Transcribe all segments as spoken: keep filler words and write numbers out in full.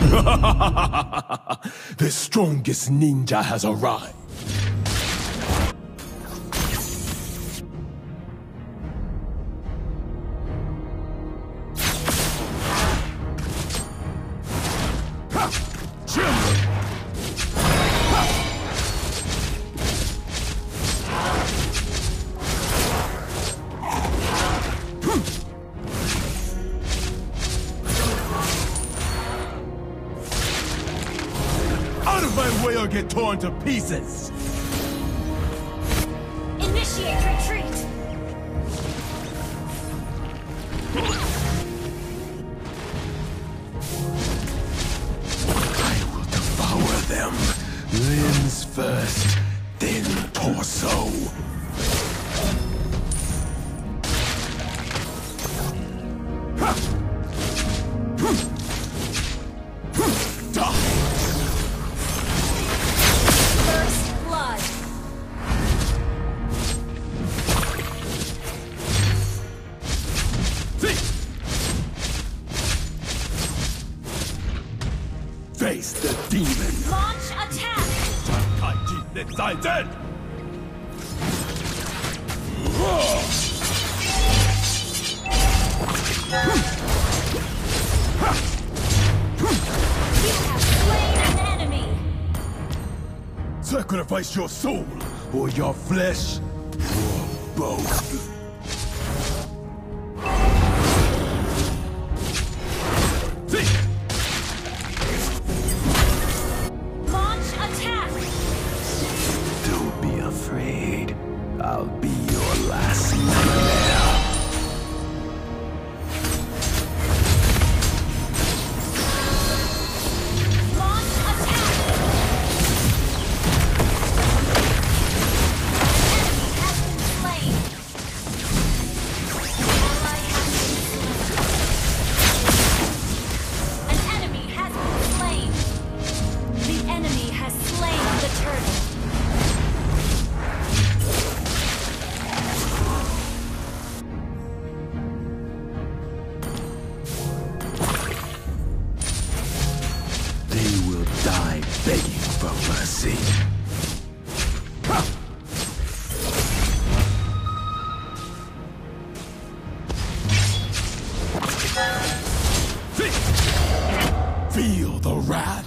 The strongest ninja has arrived. Out of my way or get torn to pieces! Initiate retreat! I will devour them. Limbs first, then torso. Face the demon! Launch attack! You have slain an enemy! Sacrifice your soul, or your flesh, or both. I'll be your last nightmare. Launch attack! An enemy has been slain. An enemy has been slain. The enemy has slain the turtle. Die begging for mercy. Feel the wrath.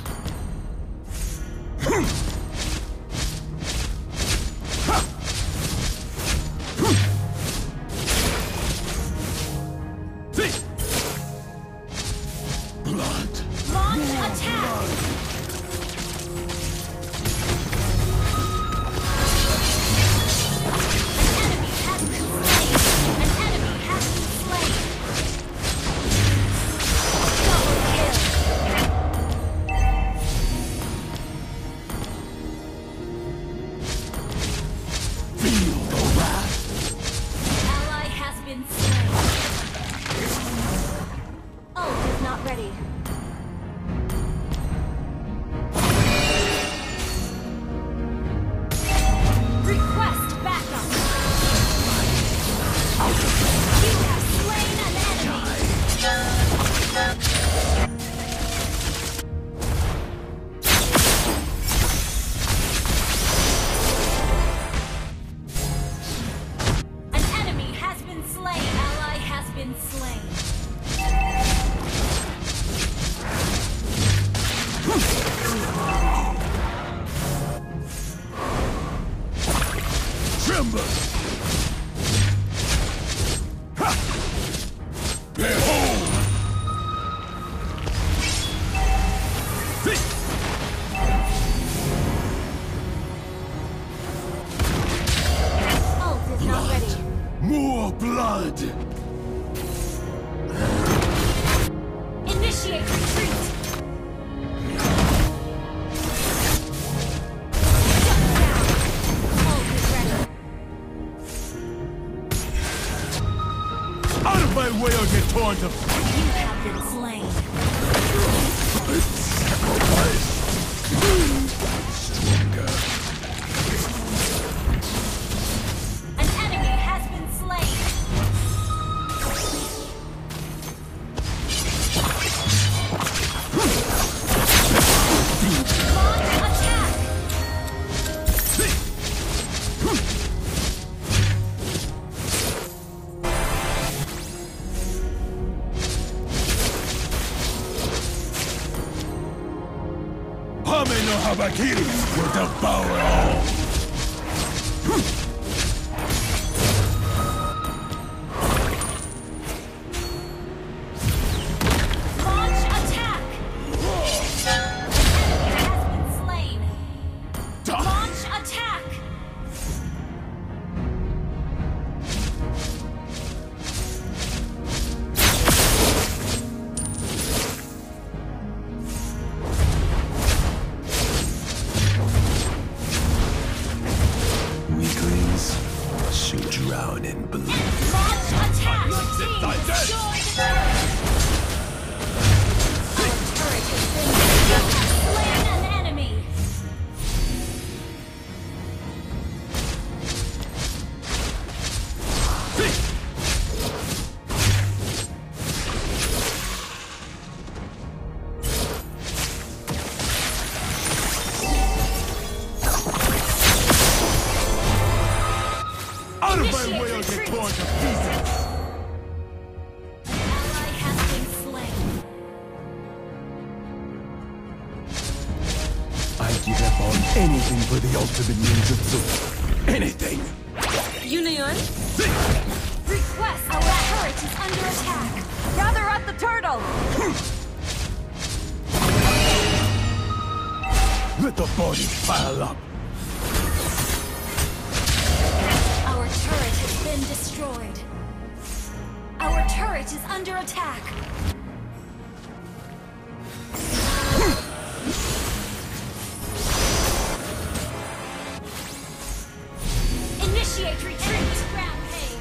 Blood. Launch attack! Ready. Request backup. You have slain an enemy. An enemy has been slain. Ally has been slain. Tremble! Ha! Behold! Ult is not ready. More blood! Initiate retreat! My way or get torn to... You have been slain. Sacrifice. Stronger. An enemy has been slain. Kabakiri will devour all! Launch attack! An enemy has been slain. Launch attack! Weaklings should drown in blood. Launch attack! Your team destroyed the turret! Our turret has been slain an enemy! Out of my Initiate way or get retreat. torn to pieces! An ally has been slain. I'd give up on anything for the ultimate ninjutsu. Anything! Union? Request our turret is under attack. Gather at the turtle! Let the bodies pile up! Our turret has been destroyed. Our turret is under attack. Initiate retreat. Rampage.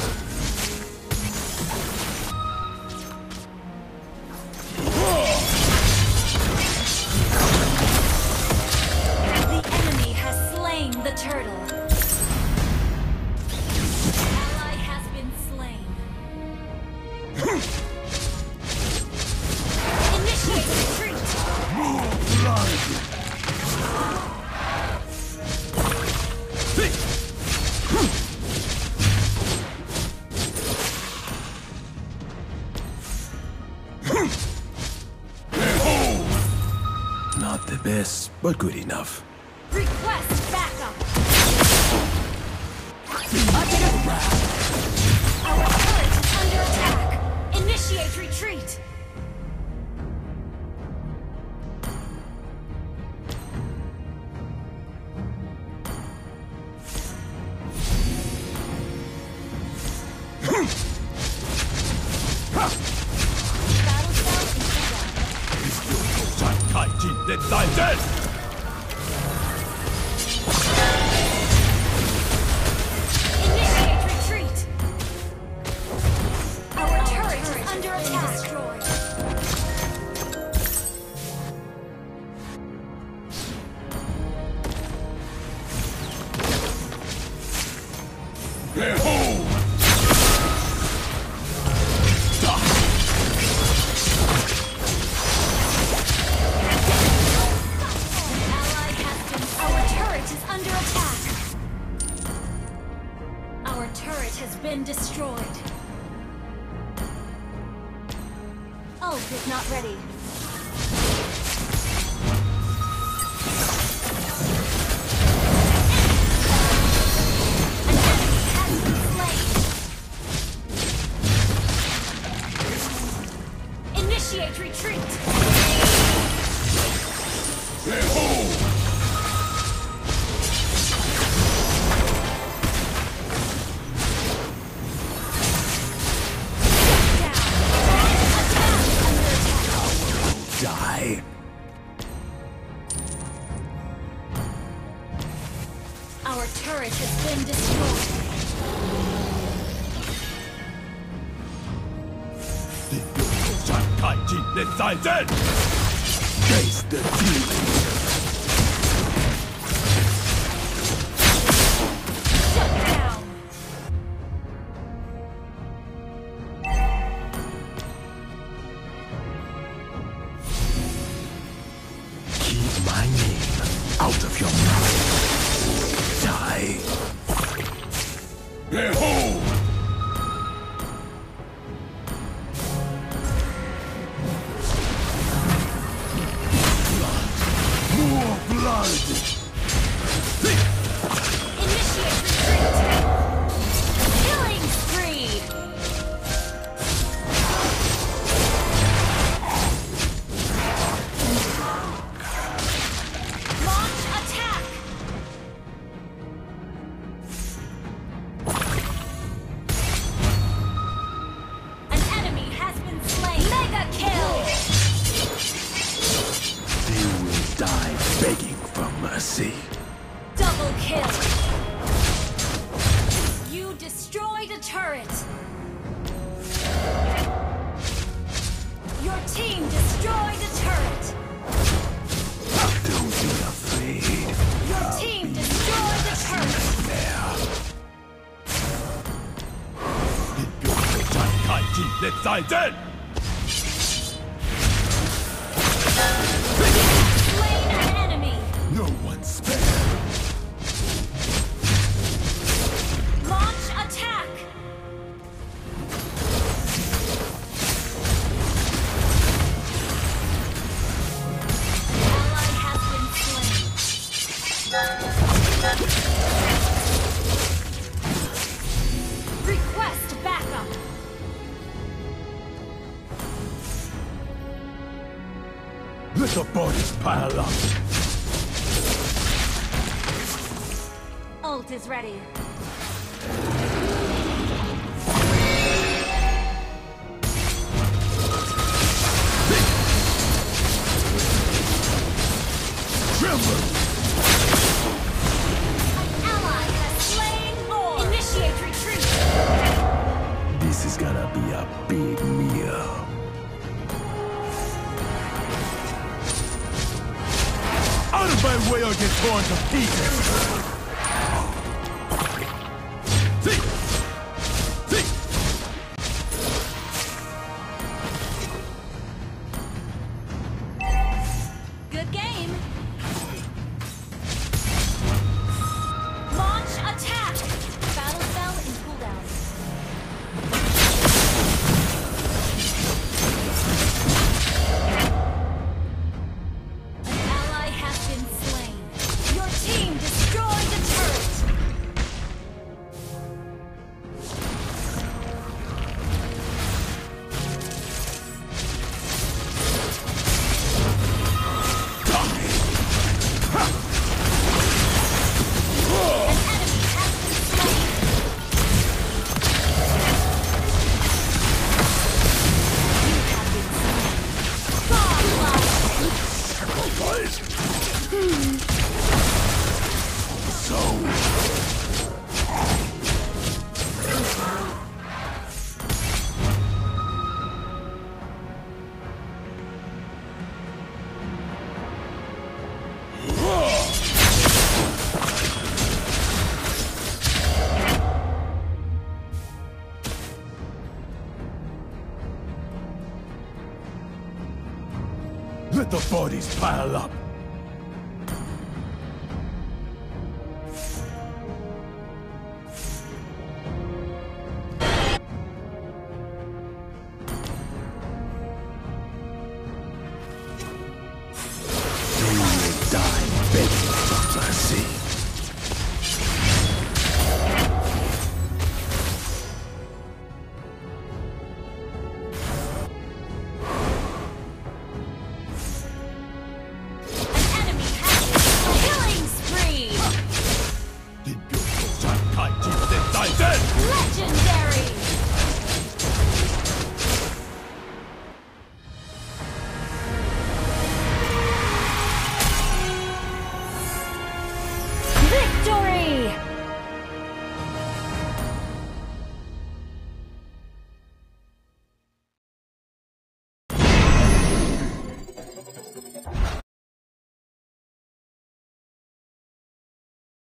The enemy has slain the turtle. Ally has been slain. Initiate retreat. Move blood! Not the best, but good enough. Request backup. Our turret is under attack. Initiate retreat. Battle cell is Kaijin Denzaiden! Initiate retreat! Our turret is under attack. Destroyed. Behold! Ally has been. Our turret is under attack. Our turret has been destroyed. Ult is not ready. An enemy has been slain. Initiate retreat. Behold! Die. Our turret has been destroyed. Kaijin Denzaiden! Face the demons! Shut down. Keep my name out of your mouth. Die. Behold! Let's die then! Slain an enemy. No one's spared. Launch attack. Ally has been slain. Request backup. Let the bodies pile up. Ult is ready. Tremble! An ally has slain more. Initiate retreat. This is gonna be a big meal. Out of my way or get torn to pieces! See! See! Good game. Launch attack. Battle spell in cooldown. An ally has been slain. Your team destroyed the turret. An enemy has been slain. You have been slain. Godlike. Sacrifice! So... Let the bodies pile up.